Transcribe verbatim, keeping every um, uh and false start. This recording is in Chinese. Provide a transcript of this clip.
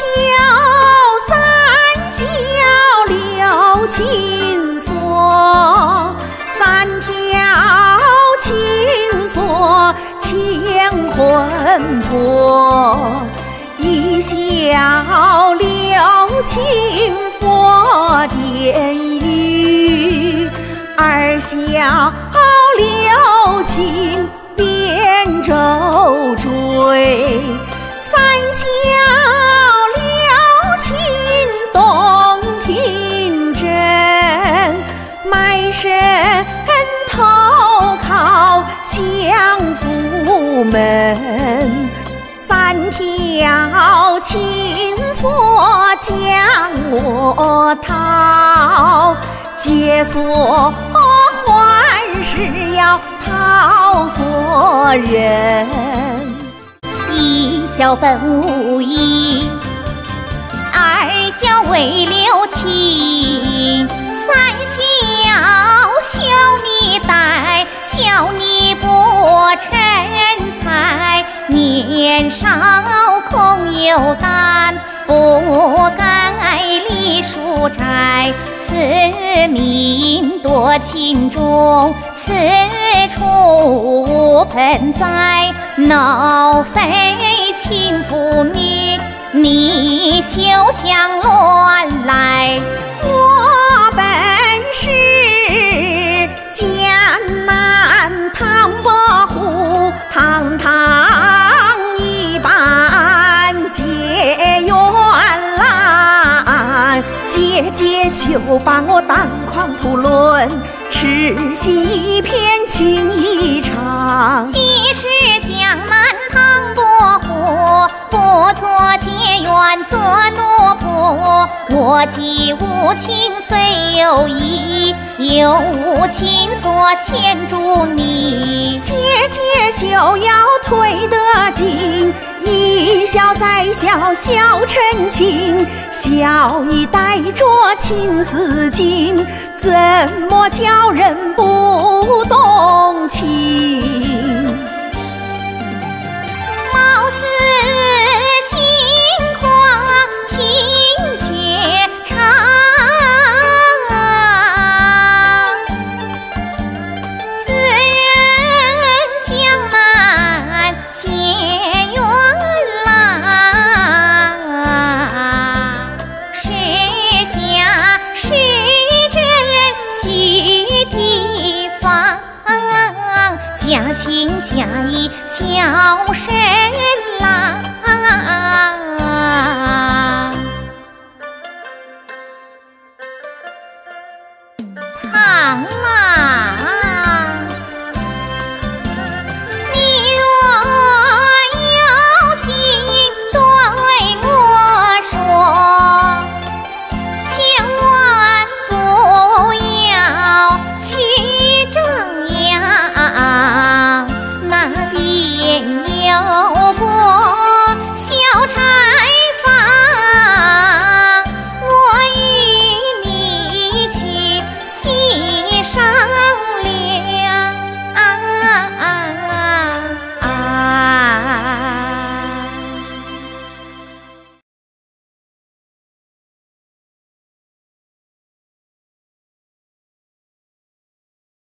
三小六琴锁，三条琴锁牵魂魄，一小六琴佛殿宇，二小六琴编舟坠，三小六琴洞庭震，埋身投靠相府门，三条琴锁将我讨，解锁还是要讨索人。 一小本无一，二小为六琴，三小小你带，小你不成才，年少空有胆，不该立书斋，此命多情重，此处盆栽，恼非亲妇女，你休想乱来。 我本是艰难唐伯虎，堂堂一般结缘来，姐姐休把我当狂徒论，痴心一片情一场。 既是江南唐伯虎，不做结缘做奴仆，我既无情非有意，又无情所牵住你。 姐姐休要退得紧，一笑再笑笑成情，笑意带着情丝巾，怎么叫人不动情？